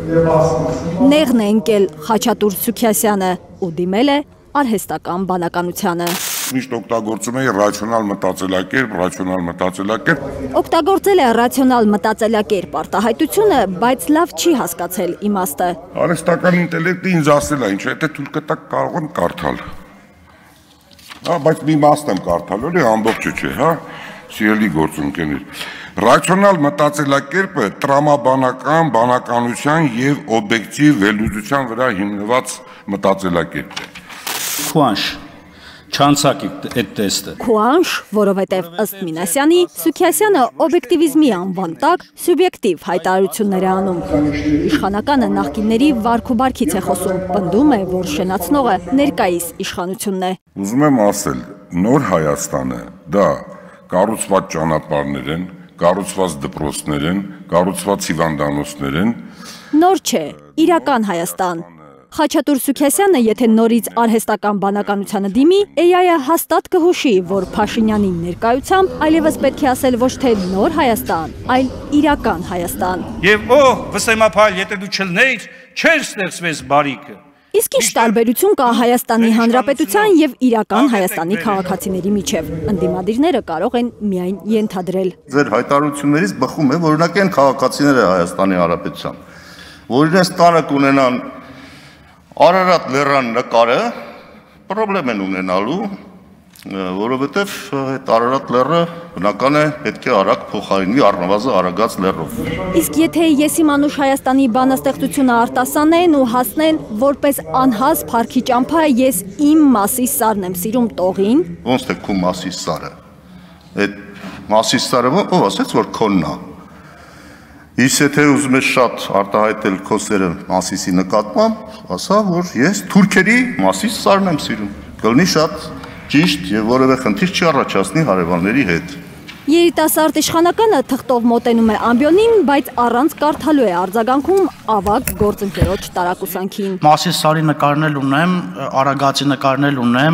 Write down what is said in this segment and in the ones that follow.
Նեղն է ընկել Խաչատուր Սուքիասյանը ու դիմել է արհեստական բանականությանը։ Միշտ օգտագործում էի ռացիոնալ մտածելակերպ։ Օգտագործել է ռացիոնալ մտածելակերպ արտահայտությունը, բայց լավ չի հասկացել իմաստը։ Արհեստական ինտելեկտը ինձ ասել է, ինչ է, թե թույլ կտակ կարող եմ կարդալ։ Բայց մի մասն եմ կարդալ, էլի ամբողջը չէ, հա, սիրելի գործընկերներ։ Ռացիոնալ մտածելակերպը տրամաբանական, բանականության եւ օբյեկտիվ վերլուծության վրա հիմնված մտածելակերպ է։ Քուանշ, չանցակի այդ տեստը։ Քուանշ, որովհետև ըստ Մինասյանի, Սուքիասյանը օբյեկտիվիզմի անվան տակ սուբյեկտիվ հայտարարություններ է անում։ Իշխանականը նախկինների վարք ու բարքից է խոսում, պնդում է, որ շենացնողը ներկայիս իշխանությունն է։ Ուզում եմ ասել, նոր Հայաստանը դա կառուցված ճանապարհներ են, կառուցված դպրոցներ են, կառուցված հիվանդանոցներ են։ Նոր չէ, իրական Հայաստան։ Խաչատուր Սուքիասյանը, եթե նորից արհեստական բանականությանը դիմի, AI-ը հաստատ կհուշի, որ Փաշինյանի ներկայությամբ այլևս պետք է ասել ոչ թե նոր Հայաստան, այլ իրական Հայաստան։ Եվ վսեմափայլ, եթե դու չլնեիր, չէր ստեղծվեց բարիքը։ Իսկ ինչ տարբերություն կա Հայաստանի Հանրապետության եւ իրական Հայաստանի քաղաքացիների միջև։ Ընդդիմադիրները կարող են միայն ենթադրել։ Ձեր հայտարարություններից բխում է, որ օրինակ են քաղաքացիները Հայաստանի Հանրապետության, որ իրենց տանը կունենան Արարատ լեռան նկարը, պրոբլեմ են ունենալու, որովհետև այդ Արարատ լեռը բնական է պետք է արագ փոխարինվի առնվազն Արագած լեռով։ Իսկ եթե Եսի Մանուշ Հայաստանի բանաստեղծությունը արտասանեն ու հասնեն որպես անհաս փառքի ճամփա ես իմ մասի սարն եմ սիրում տողին։ Ոնց թե քո մասի սարը։ Այդ մասի սարը ով ասեց որ քոնն է։ Իսկ եթե ուզում ես շատ արտահայտել քո սերը Մասիսի նկատմամբ, ասա որ ես թուրքերի Մասիս սարն եմ սիրում։ Կլինի շատ ճիշտ եւ որևէ խնդիր չի առաջացնի հարևանների հետ։ Երիտասարդ իշխանականը թղթով մոտենում է ամբիոնին, բայց առանց կարդալու է արձագանքում ավագ գործընկերոջ տարակուսանքին։ Մասիս սարի նկարներ ունեմ, Արագածի նկարներ ունեմ,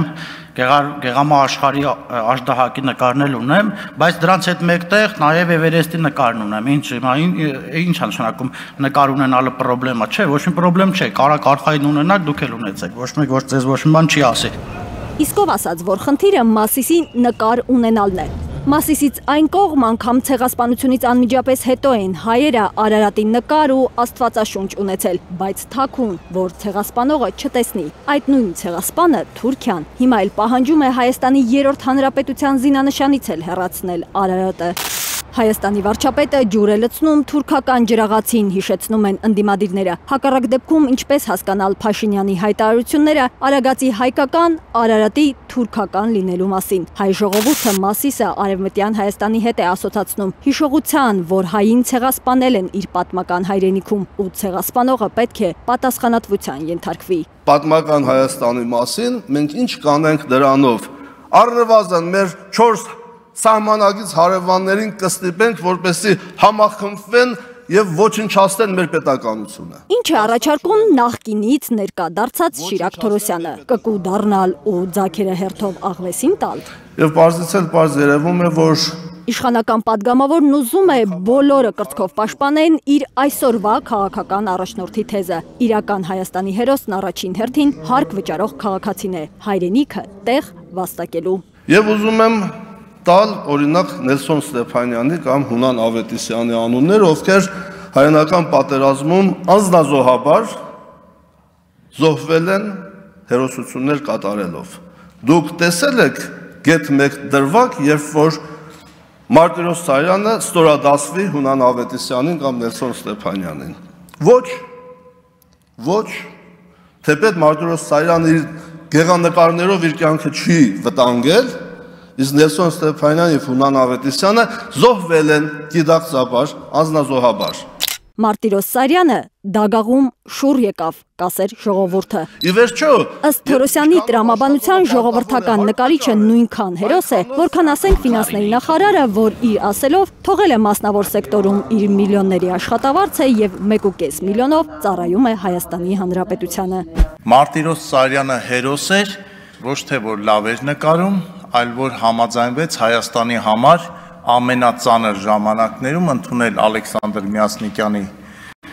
Գեղամա աշխարհի աշտահակի նկարներ ունեմ, բայց դրանց հետ մեկտեղ նաև Էվերեստի նկարն ունեմ։ Ինչ է նշանակում նկար ունենալը պրոբլեմա չէ, ոչ մի պրոբլեմ չէ, կարա արխային ունենաք, դուք էլ ունեցեք, ոչ մեկ ոչ ձեզ ոչ մի բան չի ասի։ Իսկ ով ասաց, որ խնդիրը Մասիսի նկար ունենալն է։ Մասիսից այն կողմ անգամ ցեղասպանությունից անմիջապես հետո են հայերը Արարատի նկար ու աստվածաշունչ ունեցել, բայց թաքուն, որ ցեղասպանողը չտեսնի։ Այդ նույն ցեղասպանը Թուրքիան հիմա էլ պահանջում է Հայաստանի 3-րդ հանրապետության զինանշանից էլ հեռացնել Արարատը։ Հայաստանի վարչապետը ջուր է լցնում թուրքական ջրաղացին, հիշեցնում են ընդդիմադիրները։ Հակառակ դեպքում ինչպես հասկանալ Փաշինյանի հայտարարությունները Արագածի հայկական, Արարատի թուրքական լինելու մասին։ Հայ ժողովուրդը Մասիսը արևմտյան Հայաստանի հետ է ասոցացնում հիշողության, որ հային ցեղասպանել են իր պատմական հայրենիքում ու ցեղասպանողը պետք է պատասխանատվության ենթարկվի։ Պատմական Հայաստանի մասին մենք ինչ կանենք դրանով։ Առնվազն մեր 4 սահմանագից հարևաններին կստիպենք, որպեսզի համախմբվեն եւ ոչնչացնեն մեր պետականությունը։ Ինչ է առաջարկում նախկինից ներկա դարձած Շիրակ Թորոսյանը, կկու դառնալ ու ձագերը հերթով աղվեսին տալ։ Եվ պարզից էլ պարզ երևում է, որ իշխանական падգամավորն ուզում է բոլորը կրծքով պաշտպանեն իր այսօրվա քաղաքական առաջնորդի թեզը։ Իրական Հայաստանի հերոսն առաջին հերթին հարկ վճարող քաղաքացին է, հայրենիքը տեղ վաստակելու։ Եվ ուզում եմ տալ օրինակ Նելսոն Ստեփանյանի կամ Հունան Ավետիսյանի անուններ, ովքեր հայրենական պատերազմում անձնազոհաբար զոհվել են հերոսություններ կատարելով։ Դուք տեսել եք գետ մեկ դրվագ, երբ որ Մարտիրոս Սարյանը ստորադասվի Հունան Ավետիսյանին կամ Նելսոն Ստեփանյանին։ Ոչ, թեպետ Մարտիրոս Սարյանը իր գեղանկարներով իր կյանքը չի վտանգել, իսկ Նելսոն Ստեփանյանը եւ Հունան Ավետիսյանը զոհվել են գիտակցաբար, անձնազոհաբար։ Մարտիրոս Սարյանը դագաղում շուռ եկավ, կասեր ժողովուրդը։ Ի վերջո, ըստ Թորոսյանի տրամաբանության ժողովրդական նկարիչը նույնքան հերոս է, որքան ասենք ֆինանսների նախարարը, որ իր ասելով թողել է մասնավոր սեկտորում իր միլիոնների աշխատավարձը եւ 1.5 միլիոնով ծառայում է Հայաստանի Հանրապետությանը։ Մարտիրոս Սարյանը հերոս էր, ոչ թե որ լավ էր նկարում, այլ որ համաձայնվեց Հայաստանի համար ամենածանր ժամանակներում ընդունել Ալեքսանդր Միասնիկյանի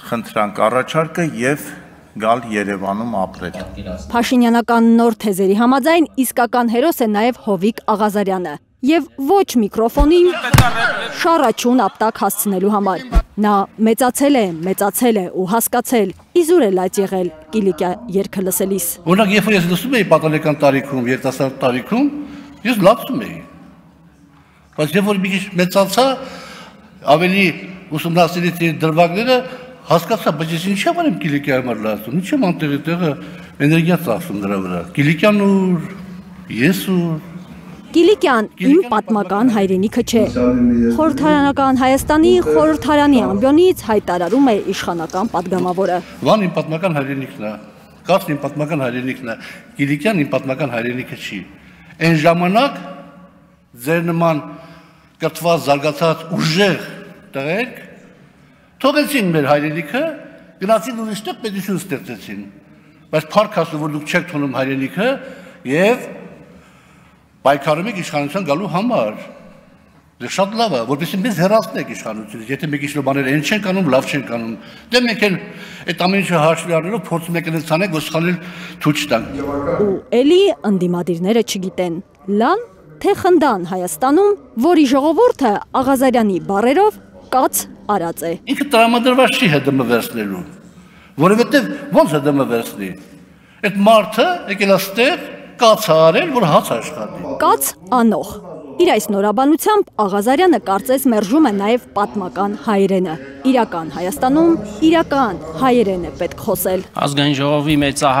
խնդրանք առաջարկը եւ գալ Երևանում ապրել։ Փաշինյանական նոր թեզերի համաձայն իսկական հերոս է նաև Հովիկ Աղազարյանը եւ ոչ միկրոֆոնին շարաչուն ապտակ հասցնելու համար։ Նա մեծացել է ու հասկացել, իզուր էլ այդ եղել Կիլիկիա երգը լսելիս։ Օրինակ, երբ որ ես լսում էի պատանեկան տարիքում, երիտասարդ տարիքում, ես լացում էի։ Բայց երբ որ մի քիչ մեծացա, ավելի ուսումնասիրեցի դրվագները, հասկացա, բայց ես ինչի՞ եմ Կիլիկիայի համար լացում, ինչի՞ եմ անտեղի տեղը էներգիա ծախսում դրա վրա։ Կիլիկիան ուր, ես ուր։ Կիլիկիան իմ պատմական հայրենիքը չէ։ Խորհրդարանական Հայաստանի խորհրդարանի ամբիոնից հայտարարում է իշխանական падգամավորը։ Վան իմ պատմական հայրենիքն է, Կացն իմ պատմական հայրենիքն է, Կիլիկիան իմ պատմական հայրենիքը չի։ Այն ժամանակ ձեր նման կրթված, զարգացած ուժեղ տղերք թողեցին մեր հայրենիքը, գնացին ուրիշտեղ պետություն ստեղծեցին։ Բայց փառք Աստծո, որ դուք չեք թողնում հայրենիքը եւ պայքարում եք իշխանության գալու համար։ Դե շատ լավ է, որպեսզի մեզ հեռացնեք իշխանությունից, եթե մեկ ինչ-որ բաներ են չեն կանում, լավ չեն կանում։ Դե մենք էլ այդ ամեն ինչը հաշվի առնելով փորձում ենք անցնել, որ սխալել ցույց տանք։ Ու էլի ընդդիմադիրները չգիտեն, լան թե խնդան Հայաստանում, որի ժողովուրդը Աղազարյանի բառերով կաց արած է։ Ինքը տրամադրված չի ՀԴՄ վերցնելու, որովհետև ո՞նց ՀԴՄ վերցնի։ Այդ մարդը եկել է ստեղ կաց արել, որ հաց աշխատի։ Կաց անող։ Իր այս նորաբանությամբ Աղազարյանը կարծես մերժում է նաև պատմական հայերենը։ Իրական Հայաստանում իրական հայերեն է պետք խոսել։ Ազգային ժողովի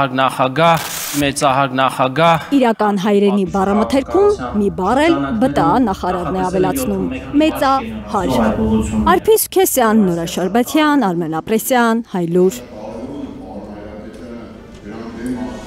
մեծահարգ նախագահ Իրական հայերենի բառամթերքում մի բառ էլ ԲՏԱ նախարարն է ավելացնում՝ մեծահար։ Արփիս Քեսյան, Նորա Շարբաթյան, Արմեն Ապրեսյան, Հայլուր։